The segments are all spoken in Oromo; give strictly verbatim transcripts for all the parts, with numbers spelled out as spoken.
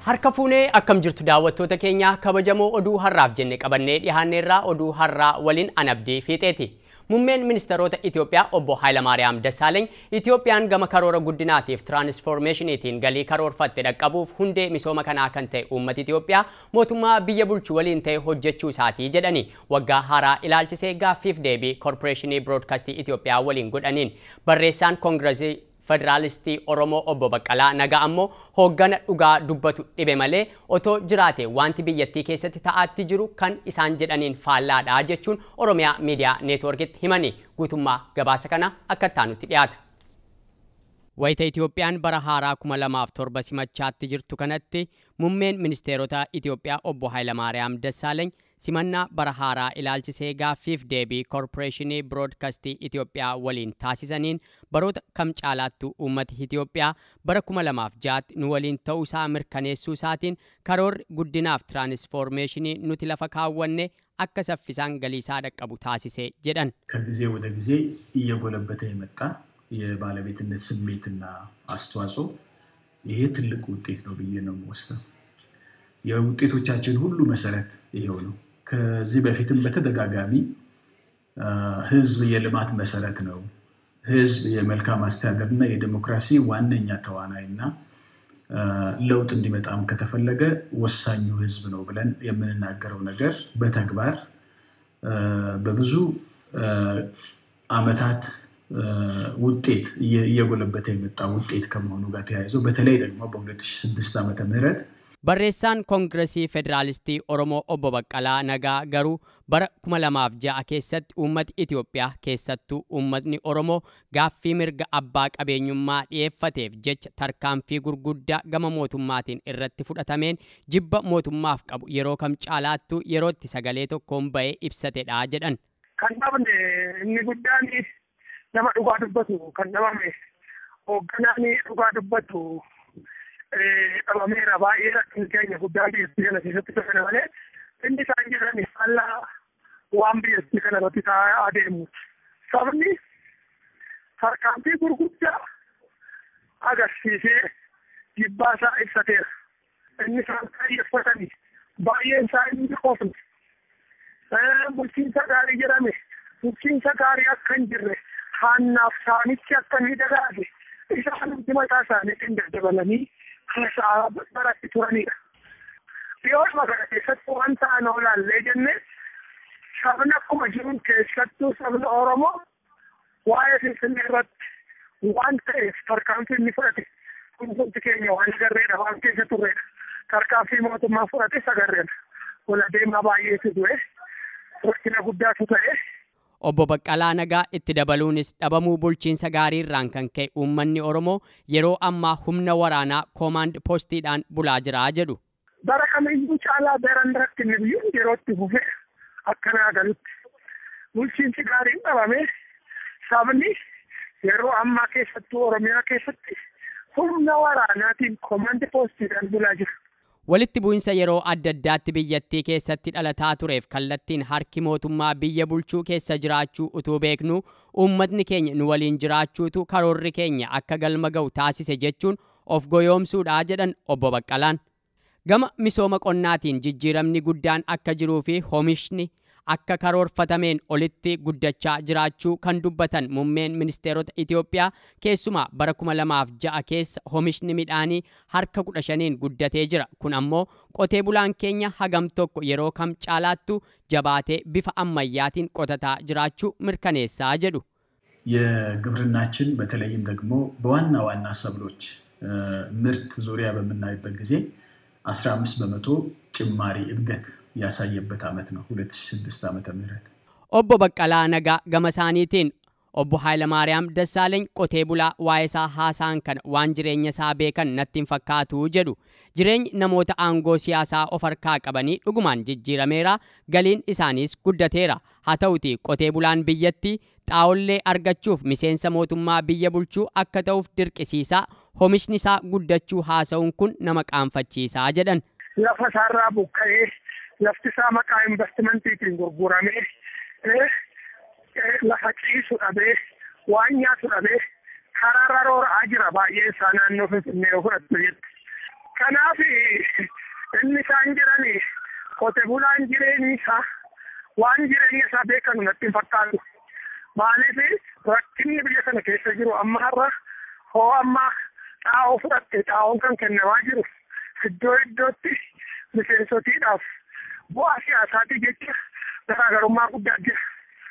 Harka fuunee akkam jirtu daawwattoota keenya kabajamoo oduu harraaf jenne qabannee dhiyaanneerraa oduu harraa waliin anabdii fiixeeti. Muummeen ministeerota Itoophiyaa obbo Hayilamaariyaam Dassaaleny Itoophiyaan gama karoora guddinaatiif tiraansfoormeeshiniitiin galii karoorfatte dhaqqabuuf hundee misooma kanaa kan ta'e uummata Itoophiyaa mootummaa biyya bulchu waliin ta'e hojjechuu isaatii jedhanii waggaa haaraa ilaalchisee gaaffiif deebii koorporeeshinii biroodkaastii Itoophiyaa waliin godhaniin barreessaan koongireesii Federaalisti Oromoo obbo Baqqalaa Nagaa ammoo hooggana dhugaa dubbatu dhibe malee otoo jiraate wanti biyyattii keessatti ta'aatti jiru kan isaan jedhaniin faallaadha jechuun Oromiyaa Miidiyaa Neetworkitti himanii guutummaa gabaasa kana akka taanutti dhiyaata. Wayita Itoophiyaan bara haaraa kuma lamaaf torba simachaatti jirtu kanatti muummeen ministeerota Itoophiyaa obbo Hayilamaariyaam Dassaaleny simannaa bara haaraa ilaalchisee gaaffiif deebii koorporeeshinii biroodkaastii Itoophiyaa waliin taasisaniin baroota kam caalaattu uummati Itoophiyaa bara kuma lamaaf jaatti nu waliin ta'uusaa mirkaneessuu isaatiin karoorri guddinaaf tiraansfoormeeshinii nuti lafa kaawwanne akka saffisaan galiisaa dhaqqabu taasisee jedhan. ከጊዜ ወደ ጊዜ እየጎለበተ የመጣ የባለቤትነት ስሜትና አስተዋጽኦ ይሄ ትልቅ ውጤት ነው ብዬ ነው የምወስደው። የውጤቶቻችን ሁሉ መሰረት ይሄው ነው። ከዚህ በፊትም በተደጋጋሚ ህዝብ የልማት መሰረት ነው፣ ህዝብ የመልካም አስተዳደርና የዲሞክራሲ ዋነኛ ተዋናይና ለውጥ እንዲመጣም ከተፈለገ ወሳኙ ህዝብ ነው ብለን የምንናገረው ነገር በተግባር በብዙ አመታት ውጤት እየጎለበተ የመጣ ውጤት ከመሆኑ ጋር ተያይዞ በተለይ ደግሞ በ2006 ዓመተ ምህረት barreessaan koongireesii Federaalistii Oromoo obbo Baqqalaa Nagaa garuu bara kuma lamaaf ja'a keessatti uummati Itoophiyaa keessattuu uummatni Oromoo gaaffii mirga abbaa qabeenyummaa dhiyeeffateef jecha tarkaanfii gurguddaa gama mootummaatiin irratti fudhatameen jibba mootummaaf qabu yeroo kam caalaattu yerootti sagalee tokkoon ba'ee ibsatedha jedhan. Kan dhabne inni guddaan nama dhugaa dubbatu kan dhabame hoogganaan dhugaa dubbatu Amera baay'ee rakkin keenya guddaan biyyattii kana keessatti kana malee inni isaan jedhani faallaa waan biyyattii kana irratti taa'aa adeemu. Sabni tarkaanfii gurguddaa agarsiisee jibbaa isaa ibsateera. Inni isaan xiyyeeffatanii baay'een isaa inni qofne. Bulchiinsa gaarii jedhame bulchiinsa gaarii akka hin jirre haannaaf saamichi akka inni dagaage isaan hundi mataa isaaniitiin daddabalanii Hasa baratti turanidha. Yoo magaalaa keessatti waan ta'an oolaallee jenne sabni akkuma jiruun keessattuu sabni Oromoo waa'ee Finfinnee irratti waan ta'eef tarkaanfii inni fudhate hundi keenya waan agarreedha waan keessa turreedha. Tarkaanfii mootummaa fudhate sagarreedha. Wal adeemaa baay'eetu du'e rakkina guddaatu ta'e. Obbo Baqqalaa Nagaa itti dabaluunis dhabamuu bulchiinsa gaariirraan kan ka'e uummanni Oromoo yeroo ammaa humna waraanaa koomaand poostiidhaan bulaa jira jedhu. Bara kamiyyuu caalaa daran rakkinni biyyuun yerootti fufee akkanaa galutti bulchiinsi gaariin dhabame sabni yeroo ammaa keessattuu Oromiyaa keessatti humna waraanaatiin koomaand poostiidhaan bulaa jira. Walitti bu'insa yeroo adda addaatti biyyattii keessatti dhalataa tureef kallattiin harki mootummaa biyya bulchuu keessa jiraachuu utuu beeknu uummatni keenya nu waliin jiraachuutu karoorri keenya akka galma ga'u taasise jechuun of goyoomsuudha jedhan obbo Baqqalaan. Gama misooma qonnaatiin jijjiiramni guddaan akka jiruu fi oomishni akka karoorfatameen olitti guddachaa jiraachuu kan dubbatan muummeen ministeerota Itoophiyaa keessumaa bara kuma lamaaf ja'a keessa oomishni midhaanii harka kudha shaniin guddatee jira. Kun ammoo qotee bulaan keenya hagam tokko yeroo kam caalaattu jabaatee bifa ammayyaatiin qotataa jiraachuu mirkaneessaa jedhu. የግብርናችን በተለይም ደግሞ በዋና ዋና ሰብሎች ምርት ዙሪያ በመናይበት ጊዜ አስራ አምስት በመቶ ጭማሪ እድገት ያሳየበት ዓመት ነው ሁለት ሺህ ስድስት ዓመተ ምህረት። obbo Baqqalaa Nagaa gama isaaniitiin obbo Hayilamaariyaam Dassaaleny qotee bulaa waa'eesaa haasaan kana waan jireenya isaa beekan natti hin fakkaatu jedhu. Jireenyi namoota aangoo siyaasaa of harkaa qabanii dhugumaan jijjiirameera, galiin isaaniis guddateera. Haa ta'uti qotee bulaan biyyattii xaa'ollee argachuuf miseensa mootummaa biyya bulchuu akka ta'uuf dirqisiisaa oomishni isaa guddachuu haasa'uun kun nama qaanfachiisaa jedhan. Lafa isaarraa buqqa'ee lafti isaa maqaa investimantiitiin gurguramee lafa ciisu dhabee waan nyaatu dhabee karaarra roora'aa jira baay'ee isaa naannoo Finfinnee yoo fudhattu jetti. Kanaaf inni isaan jirani qote bulaan jireenyi isaa waan jireenya isaa beekanu natti hin fakkaatu. Maaliif rakkinni biyya sana keessa jiru amma har'a hoo amma xaa'oo fudhatte xaa'oon kan kennamaa jiru iddoo iddootti miseensotiidhaaf bu'aa siyaasaatii jecha garaagarummaa guddaa jira.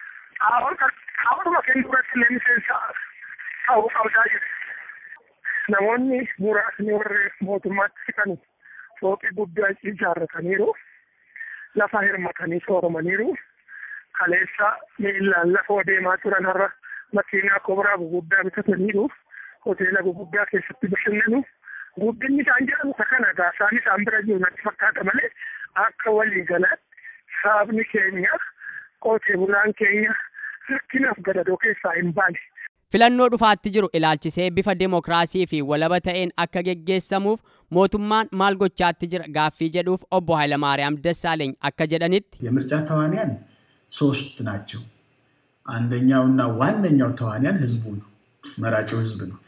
Xaa'oodhuma kennuu irratti illee miseensa ta'uu qabdaa jira. Namoonni muraasni warri mootummaatti siqan fooqii guddaa ijaarrataniiru, lafa hirmatanii sooromaniiru, kaleessa miillaan lafa deemaa turan har'a makiinaa kobraa guguddaa bitataniiru, hoteela guguddaa keessatti bashannanu. Guddinni isaan jedhamu kana gaasaan isaan bira jiru natti fakkaata malee akka walii galaatti sabni keenya qotee bulaan keenya rakkinaaf gadadoo keessaa hin baane. Filannoo dhufaatti jiru ilaalchisee bifa demokraasii fi walaba ta'een akka geggeessamuuf mootummaan maal gochaatti jira gaaffii jedhuuf obbo Hayilamaariyaam Dassaaleny akka jedhanitti የምርጫ ተዋንያን ሶስት ናቸው። አንደኛውና ዋነኛው ተዋንያን ህዝቡ ነው፣ መራጩ ህዝብ ነው።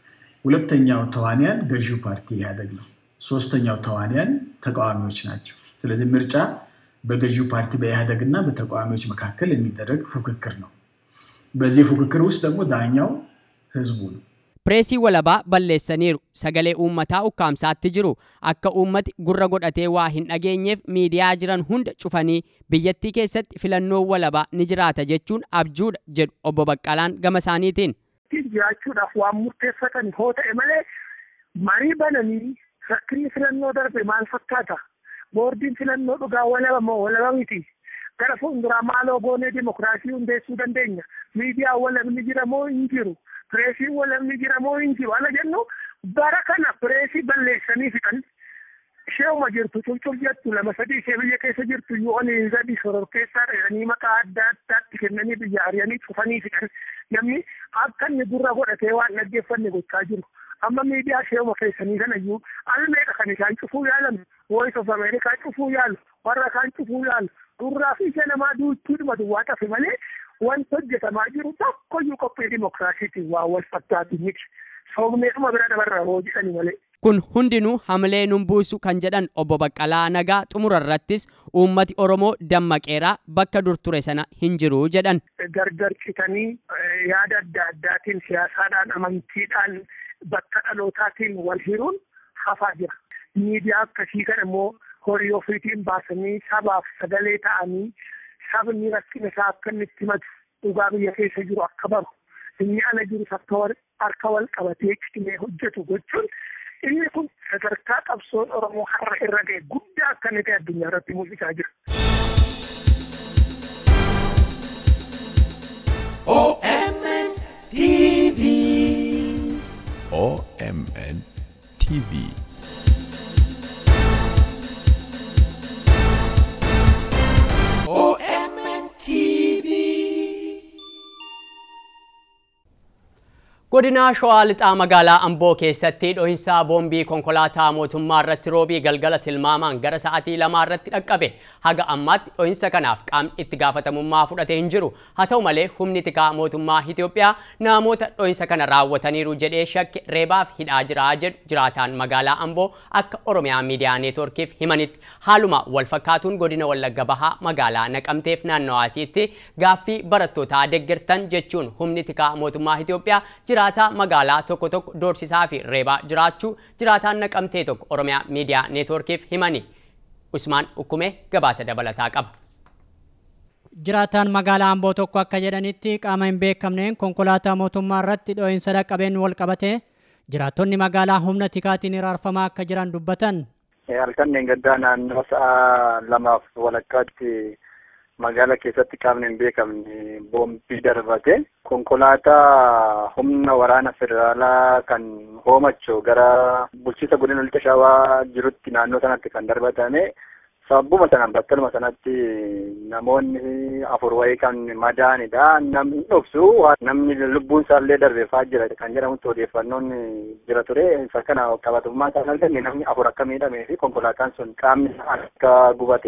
ሁለተኛው ተዋንያን ገዢው ፓርቲ ኢህአዴግ ነው። ሶስተኛው ተዋንያን ተቃዋሚዎች ናቸው። ስለዚህ ምርጫ በገዢው ፓርቲ በኢህአዴግና በተቃዋሚዎች መካከል የሚደረግ ፉክክር ነው። በዚህ ፉክክር ውስጥ ደግሞ ዳኛው ህዝቡ ነው። Pireesii walabaa balleessaniiru, sagalee uummataa ukkaamsaatti jiru, akka uummati gurra godhatee waa hin dhageenyeef miidiyaa jiran hunda cufanii biyyattii keessatti filannoo walabaa ni jiraata jechuun abjuudha jedhu obbo Baqqalaan gama isaaniitiin. Jiraachuudhaaf waan murteeffatan hoo ta'e malee marii bananii rakkinni filannoo darbe maal fakkaata? Boordiin filannoo dhugaa walaba moo walaba miti? Gara fuulduraa maaloo goonee dimokiraasii hundeessuu dandeenya? Miidiyaa walabni jira moo hin jiru? Pireesii walabni jira moo hin jiru? Ala jennu bara kana pireesii balleessanii fixan isheewuma jirtu culcul jettu lama sadii ishee biyya keessa jirtu yoo oniin zadii soror keessaa dheeranii maqaa adda addaatti kennanii biyya ari'anii cufanii fixan. Namni akka inni gurra godhatee waan dhaggeeffanne gochaa jiru. Amma miidiyaa isheewuma keessanii kanayyuu almeedha kan isaan cufuu yaalan, Voice of America cufuu yaalu, warra kaan cufuu yaalu. Durraa fi ija namaa duuchuudhuma duwwaa tafe malee wanta hojjetamaa jiru tokkoyyuu qophii dimokiraasiitiin waa wal fakkaatu miti. Soomneedhuma bira dabarra hoo jedhani malee. Kun hundinuu hamilee nun buusu kan jedhan obbo Baqqalaa Nagaa xumura irrattis uummati Oromoo dammaqeeraa bakka dur ture sana hin jiru jedhan. Gargar citanii yaada adda addaatiin siyaasaadhaan amantiidhaan bakka dhalootaatiin wal hiruun hafaa jira. Miidiyaa akkasii kana immoo horii ofiitiin baasanii sabaaf sagalee ta'anii sabni rakkina isaa akka inni itti himatu dhugaa biyya keessa jiru akka baru inni ala jiru akka harka wal qabatee cimee hojjetu gochuun inni kun sadarkaa qabsoon Oromoo har'a irra ga'e guddaa akka inni ta'e addunyaa irratti mul'isaa jira. O M N T V O M N T V O M N T V Godina Shawaa Lixaa magaalaa Amboo keessatti dhohinsa boombii konkolaataa mootummaa irratti roobii galgala tilmaamaan gara sa'aatii lamaa irratti dhaqqabe. Haga ammaatti dhohinsa kanaaf qaamni itti gaafatamummaa fudhatee hin jiru. Haa ta'u malee humni tikaa mootummaa Itoophiyaa namoota dhohinsa kana raawwataniiru jedhee shakke reebaaf hidhaa jira jedhu jiraataan magaalaa Amboo akka Oromiyaa Miidiyaa Neetworkiif himanitti. Haaluma wal fakkaatuun godina Wallagga Bahaa magaalaa Naqamteef naannawaasiitti gaaffii barattootaa deeggartan jechuun humni tikaa mootummaa Itoophiyaa jiraataa magaalaa tokko tokko doorsisaa fi reebaa jiraachuu jiraataan Naqamtee tokko Oromiyaa Miidiyaa Neetworkiif himani. Usmaan Ukkumee gabaasa dabalataa qaba. Jiraataan magaalaa Amboo tokko akka jedhanitti qaama hin beekamneen konkolaataa mootummaa irratti dhohinsa dhaqqabeen wal qabate jiraattonni magaalaa humna tikaatiin hiraarfamaa akka jiran dubbatan. Halkan gaddaa naannoo sa'a lamaaf walakkaatti magaalaa keessatti qaamni hin beekamne boombii darbate konkolaataa humna waraana federaalaa kan hoomacho gara bulchiisa godina Lixa Shawaa jirutti naannoo sanatti kan darbatame. Sababbuma sanaan battaluma sanatti namoonni afur wayii kan madaanidha. Namni dhoksu namni lubbuun isaallee darbeefaa jira kan jedhamutti odeeffannoon jira ture. Isa kana qabatummaa isaan arganne namni afur akka miidhamee fi konkolaataan sun qaamni akka gubatedha.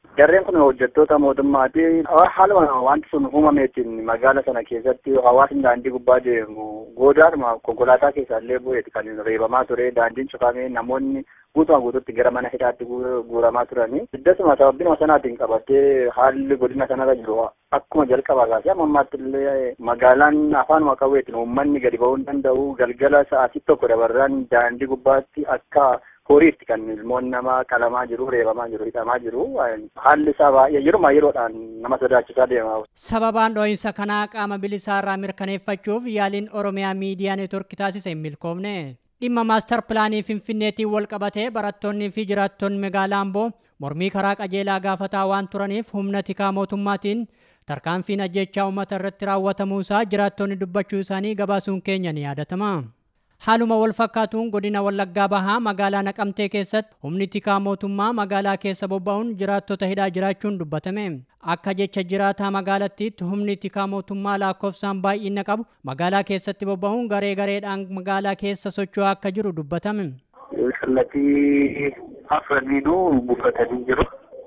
Jarreen kun hojjettoota mootummaati. Haaluma wanti sun uumameetiin magaala sana keessatti hawaasni daandii gubbaa deemu goodaadhuma konkolaataa keessaallee bu'eeti kan reebamaa ture. Daandiin cufamee namoonni guutumaan guutuutti gara mana hidhaatti guuramaa turanii. Iddasuma sababbinuma sanaatiin qabatee haalli godina sanarra jiru akkuma jalqabaa kaasee amma ammaatti illee magaalaan afaanuma qabeetiin uummanni gadi ba'uu hin danda'u. Galgala sa'aatii tokko dabarraan daandii gubbaatti akka horiitti kan ilmoon nama qalamaa jiru, reebamaa jiru, hidhamaa jiru. Haalli isaa baay'ee yeruma yeroodhaan nama sodaachisaa deema. Sababaan dho'insa kanaa qaama bilisaa irraa mirkaneeffachuuf yaaliin Oromiyaa Miidiyaa Neetwork taasise hin milkoofne. Dhimma maastar pilaanii Finfinneetiin wal qabatee barattoonnii fi jiraattonni magaalaa Amboo mormii karaa qajeelaa gaafataa waan turaniif humna tikaa mootummaatiin tarkaanfiin ajjechaa uummata irratti raawwatamuusaa jiraattonni dubbachuu isaanii gabaasuun keenya ni yaadatama. Haaluma wal fakkaatuun godina Wallaggaa Bahaa magaalaa Naqamtee keessatti humni tikaa mootummaa magaalaa keessa bobba'uun jiraattota hidhaa jiraachuun dubbatame. Akka jecha jiraataa magaalattiitti humni tikaa mootummaa lakkoofsaan baay'ina qabu magaalaa keessatti bobba'uun garee gareedhaan magaalaa keessa socho'aa akka jiru dubbatame. Kallattii afraniinuu buufatanii jiru.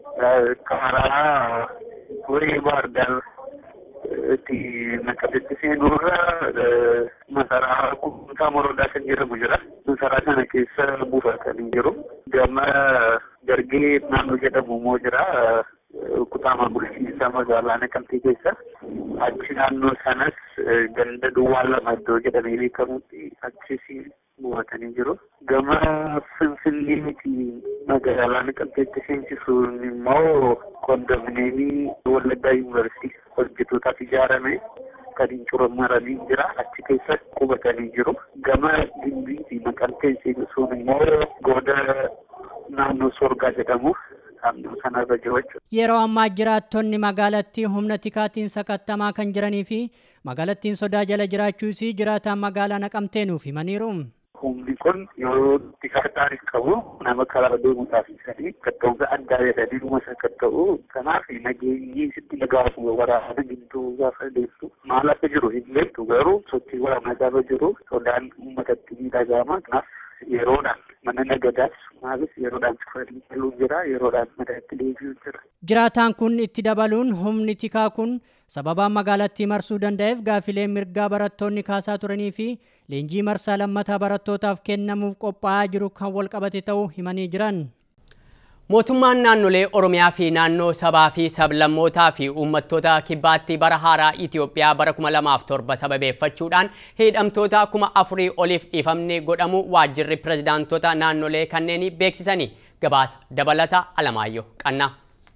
Karaa horii baardar itti Naqamteetti seenurra masaraa kutaa morodaa kan jedhamu jira. Masaraa kana keessa buufatanii jiru. Gama Jargee naannoo jedhamu immoo jira. Kutaa bulchiinsa magaalaa Naqamtee keessa. Achi naannoo sanas ganda duwwaa lama iddoo jedhamee beekamutti achis buufatanii jiru. Gama Finfinneetti magaalaa Naqamteetti seensisuun immoo kondominiyeemii Wallaggaa Yuunivarsiitii hojjettootaaf ijaarame kan curammaranii jira. Achi keessa qubatanii jiru. Gama Gimbii fi Naqamtee seensisuun immoo gooda naannoo Sorgaa jedhamu sanarra jiru jechuudha. Yeroo ammaa jiraattonni magaalattii humna tikaatiin sakattamaa kan jiranii fi magaalattiin sodaa jala jiraachuus jiraataan magaalaa Naqamtee nuuf himaniiru. Humni kun yoo tikaa taariif qabu nama karaa deemuudhaaf ibsanii katta'uusa addaa jedhanii dhuma sakatta'u. Kanaaf nageenyi sitti dhagaafu waraana gidduu gaafa deemtu maal akka jiru hin beektu garuu sochii waraanaa gaafa jiru sodaan uummatatti ni dhaga'ama. Kanaaf yeroodhaan mana nagadaas maalis yeroodhaan cufanii galuun jira, yeroodhaan madaatti deebi'uun jira. Jiraataan kun itti dabaluun humni tikaa kun sababaan magaalattii marsuu danda'eef gaafilee mirgaa barattoonni kaasaa turanii fi leenjii marsaa lammataa barattootaaf kennamuuf qophaa'aa jiru kan wal qabate ta'uu himanii jiran. Mootummaan naannolee Oromiyaa fi naannoo sabaa fi sablammootaa fi uummattoota kibbaatti bara haaraa Itoophiyaa bara kuma lamaaf torba sababeeffachuudhaan hidhamtoota kuma afurii oliif dhiifamni godhamu waajjirri pirezidaantota naannolee kanneen beeksisanii. Gabaasa dabalata Alamaayyoo Qannaa.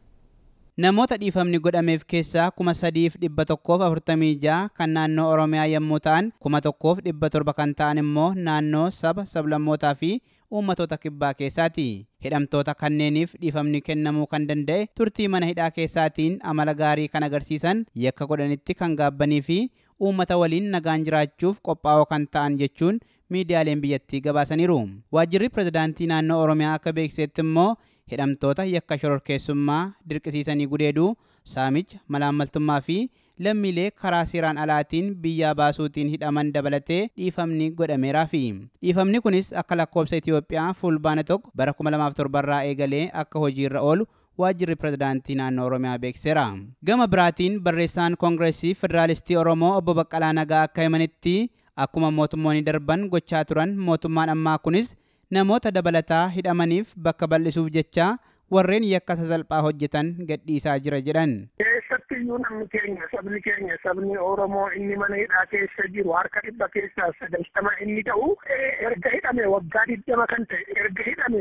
Namoota dhiifamni godhameef keessaa kuma sadiif dhibba tokkoof afurtamii ja'a kan naannoo Oromiyaa yommuu ta'an kuma tokkoof dhibba torba kan ta'an immoo naannoo saba sablammootaa fi uummattoota kibbaa keessaati. Hidhamtoota kanneeniif dhiifamni kennamuu kan danda'e turtii mana hidhaa keessaatiin amala gaarii kan agarsiisan yakka godhanitti kan gaabbanii fi uummata waliin nagaan jiraachuuf qophaa'oo kan ta'an jechuun miidiyaaleen biyyattii gabaasaniiru. Waajjirri pirezidaantii naannoo Oromiyaa akka beeksisetti immoo hidhamtoota yakka shororkeessummaa dirqisiisanii gudeeduu saamicha malaammaltummaa fi lammiilee karaa seeraan alaatiin biyyaa baasuutiin hidhaman dabalatee dhiifamni godhameeraafi. Dhiifamni kunis akka lakkoobsa Itoophiyaa fulbaana tokko bara kuma lamaaf torba irraa eegalee akka hojiirra oolu waajjirri pirezidaantii naannoo Oromiyaa beeksiseera. Gama biraatiin barreessaan Koongireesii Federaalistii Oromoo obbo Baqqalaa Nagaa akka himanitti akkuma mootummoonni darban gochaa turan mootummaan ammaa kunis namoota dabalataa hidhamaniif bakka bal'isuuf jecha warreen yakka sasalphaa hojjetan gadhiisaa jira jedhan. Keessattiyyuu namni keenya sabni keenya sabni Oromoo inni mana hidhaa keessa jiru harka dhibba keessaa sagaltama inni ta'u erga hidhame waggaa digdama kan ta'e erga hidhame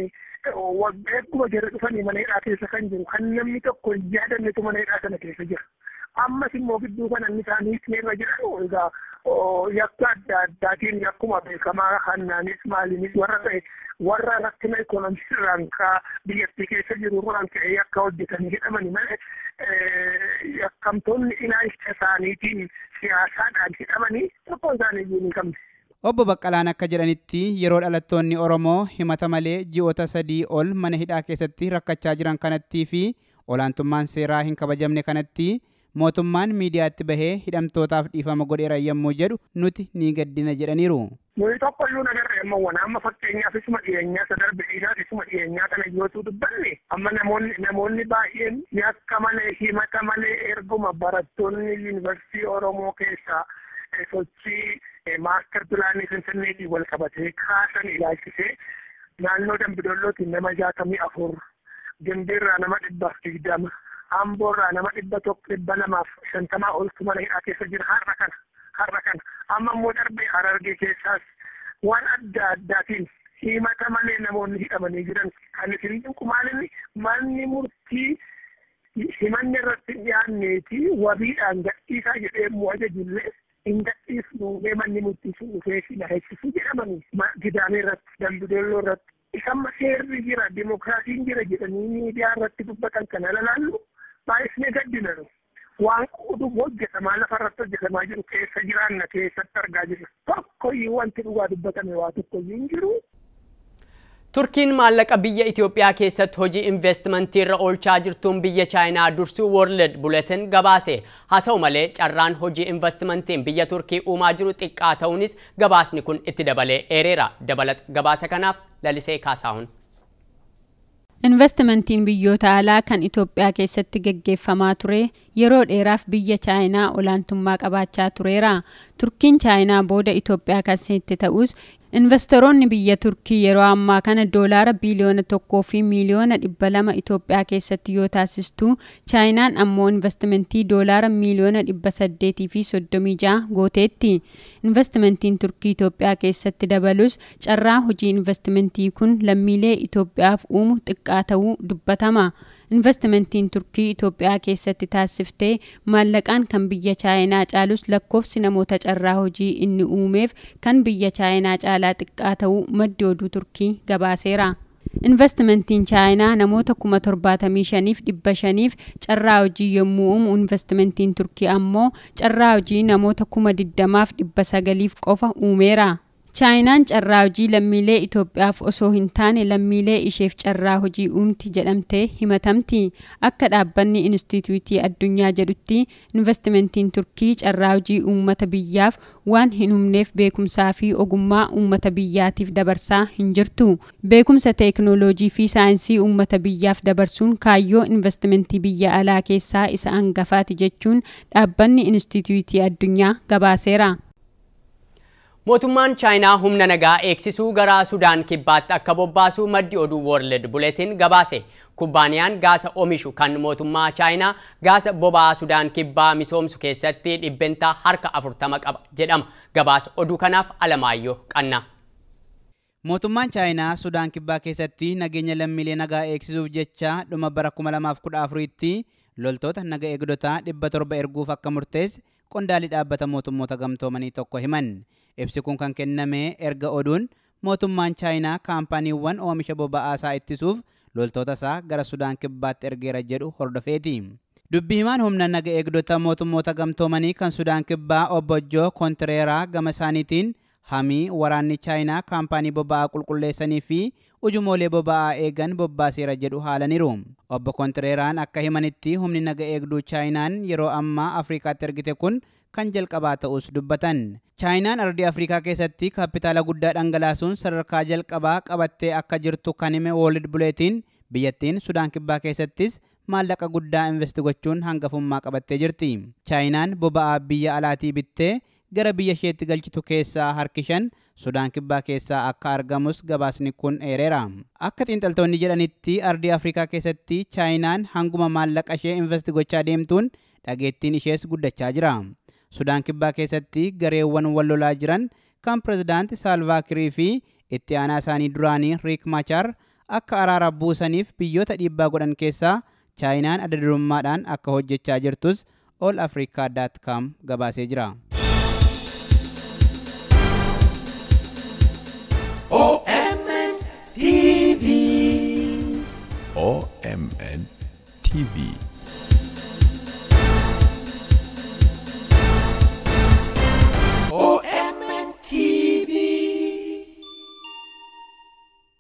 egguma jara dhufanii mana hidhaa keessa kan jiru kan namni tokko hin yaadannetu mana hidhaa kana keessa jira. Ammas immoo gidduu kana inni isaanii irra jedhamu egaa yakka adda addaatiin akkuma beekamaa hannaanis maaliinis warra ta'e warra rakkina ikoonoomisiirraan kaa biyyattii keessa jiru irraan ka'ee akka hojjetanii jedhamani malee yakkamtoonni ilaalcha isaaniitiin siyaasaadhaan hidhamanii tokko isaanii iyyuu hin qabne. Obbo Baqqalaan akka jedhanitti yeroo dhalattoonni Oromoo himata malee ji'oota sadii ol mana hidhaa keessatti rakkachaa jiran kanattii fi olaantummaan seeraa hin kabajamne kanatti mootummaan miidiyaatti bahee hidhamtootaaf dhiifama godheera yommuu jedhu nuti ni gaddina jedhaniiru. Nuyi tokko iyyuu nagarra immoo waan amma fakkeenyaaf isuma dhiyeenyaa sadarbe isaas isuma dhiyeenyaa kana yoo dubbanne amma namoonni namoonni baay'een yakka malee himata malee erguma barattoonni yuunivarsiitii Oromoo keessaa sochii maaster pilaanii Finfinneetiin wal qabatee kaasan ilaalchisee naannoo Dambidollootiin nama jaatamii afur, Gimbiirraa nama dhibba digdama, Amboorraa nama dhibba tokko dhibba lamaaf shantamaa oltu mana hidhaa keessa jira har'a kana har'a kana amma immoo darbee Harargee keessaas waan adda addaatiin himata malee namoonni hidhamanii jiran kan isin dinqu maalinni manni murtii himanni irratti dhiyaanneeti wabiidhaan gadhiisaa jedhee immoo ajajullee hin gadhiisnu manni murtii sun dhufee si dhaheessisu jedhamanii gidaamee irratti Dambidolloo irratti isamma seerri jira dimokiraasiin jira jedhanii miidiyaa irratti dubbatan kana ilaallu baay'isnee gaddina waan quudu hojjetamaa lafarratti hojjetamaa jiru keessa jiraanna keessatti argaa jirra tokkoyyuu wanti dhugaa dubbatame waa tokkoyyuu hin jiru. Turkiin maallaqa biyya Itoophiyaa keessatti hojii investmentii irra oolchaa jirtuun biyya Chaayinaa dursuu World Bulletin gabaase. Haa ta'u malee carraan hojii investmentiin biyya Turkii uumaa jiru xiqqaa ta'uunis gabaasni kun itti dabalee eereera. Dabalata gabaasa kanaaf Lalisee Kaasaahun. Investmentiin biyyoota alaa kan Itoophiyaa keessatti gaggeeffamaa ture yeroo dheeraaf biyya Chaayinaa olaantummaa qabaachaa tureera. Turkiin Chaayinaa booda Itoophiyaa kan seente ta'us investoroonni biyya Turkii yeroo ammaa kana doolaara biliyoona tokkoo fi miliyoona dhibba lama Itoophiyaa keessatti yoo taasistu, Chaayinaan ammoo investmentii doolaara miliyoona dhibba saddeetii fi soddomii ja'a gooteetti. Investmentiin Turkii Itoophiyaa keessatti dabalus carraa hojii investmentii kun lammiilee Itoophiyaaf uumu xiqqaa ta'uu dubbatama. Investmentiin Turkii Itoophiyaa keessatti taasiftee maallaqaan kan biyya Chaayinaa caalus lakkoofsi namoota carraa hojii inni uumeef kan biyya Chaayinaa caalaa xiqqaa ta'uu maddi oduu Turkii gabaaseera. Investmentiin Chaayinaa namoota kuma torbaatamii shaniif dhibba shaniif carraa hojii yommuu uumu, investmentiin Turkii ammoo carraa hojii namoota kuma digdamaaf dhibba sagaliif qofa uumeera. Chaayinaan carraa hojii lammiilee Itoophiyaaf osoo hin taane lammiilee isheef carraa hojii uumti jedhamtee himatamti. Akka dhaabbanni Inistituutii Addunyaa jedhutti investmentiin Turkii carraa hojii uummata biyyaaf waan hin uumneef beekumsaa fi ogummaa uummata biyyaatiif dabarsaa hin jirtu. Beekumsa teekinooloojii fi saayinsii uummata biyyaaf dabarsuun kaayyoo investmentii biyya alaa keessaa isa hangafaati jechuun dhaabbanni Inistituutii Addunyaa gabaaseera. Mootummaan Chaayinaa humna nagaa eegsisuu gara Sudaan kibbaatti akka bobbaasu maddi oduu World Bulletin gabaase. Kubbaaniyaan gaasa oomishu kan mootummaa Chaayinaa gaasa boba'aa Sudaan kibbaa misoomsu keessatti dhibbentaa harka afurtama qaba jedhama. Gabaasa oduu kanaaf Alamaayyoo Qannaa. Mootummaan Chaayinaa Sudaan kibbaa keessatti nageenya lammiilee nagaa eegsisuuf jecha dhuma bara kuma lamaaf kudha afuriitti loltoota naga eegdotaa dhibba torba erguuf akka murteesse qondaalii dhaabbata mootummoota gamtoomanii tokko himan. Ibsi kun kan kenname erga oduun mootummaan Chaayinaa kaampaaniiwwan oomisha boba'aa isaa ittisuuf loltoota isaa gara Sudaan kibbaatti ergeera jedhu hordofeeti. Dubbii himaan humna naga eegdota mootummoota gamtoomanii kan Sudaan kibbaa obbo Joo Kontireeraa gama isaaniitiin hamii waraanni Chaayinaa kaampaanii boba'aa qulqulleessanii fi ujumoolee boba'aa eegan bobbaaseera jedhu haalaniiru. Obbo Kontireeraan akka himanitti humni naga eegduu Chaayinaan yeroo ammaa Afrikaatti ergite kun kan jalqabaa ta'us dubbatan. Chaayinaan ardii Afrikaa keessatti kaapitaala guddaa dhangalaasuun sadarkaa jalqabaa qabattee akka jirtu kan hime World Bulletin biyyattiin Sudaan kibbaa keessattis maallaqa guddaa investi gochuun hangafummaa qabattee jirti. Chaayinaan boba'aa biyya alaatii bittee gara biyya isheetti galchitu keessaa harki shan Sudaan kibbaa keessaa akka argamus gabaasni kun eereera. Akka xiinxaltoonni jedhanitti ardii Afrikaa keessatti Chaayinaan hanguma maallaqa ishee investi gochaa deemtuun dhageettiin ishees guddachaa jira. Sudaan kibbaa keessatti gareewwan wal lolaa jiran kan pirezidaanti Saalvaa Kiir fi itti aanaa isaanii duraanii Riik Machaar akka araara buusaniif biyyoota dhiibbaa godhan keessaa Chaayinaan adda durummaadhaan akka hojjechaa jirtus all africa dot com gabaasee jira. O M N T V O M N T V O M N T V.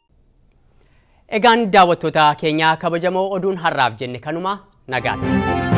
Egaan daawwattoota keenya kabajamoo oduun har'aaf jenne kanuma nagaatti.